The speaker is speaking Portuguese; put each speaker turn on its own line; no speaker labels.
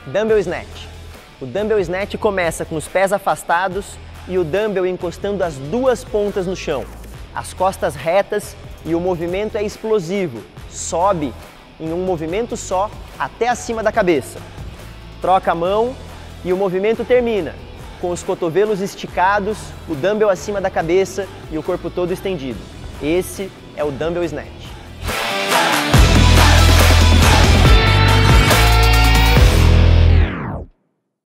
Dumbbell Snatch. O Dumbbell Snatch começa com os pés afastados e o dumbbell encostando as duas pontas no chão, as costas retas e o movimento é explosivo, sobe em um movimento só até acima da cabeça. Troca a mão e o movimento termina com os cotovelos esticados, o dumbbell acima da cabeça e o corpo todo estendido. Esse é o Dumbbell Snatch.